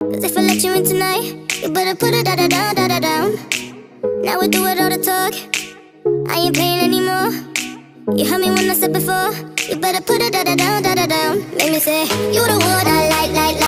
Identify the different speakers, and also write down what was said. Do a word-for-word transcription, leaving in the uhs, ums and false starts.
Speaker 1: Cause if I let you in tonight, you better put it da-da-down, da-da-down. Now we do it all the talk, I ain't paying anymore. You heard me when I said before, you better put it da-da-down, da-da-down. Make me say, you the one I like, like, like.